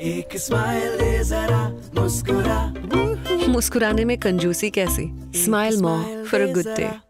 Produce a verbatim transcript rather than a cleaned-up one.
एक स्माइल दे जरा मुस्कुरा। मुस्कुराने में कंजूसी कैसी? Smile more for a good day.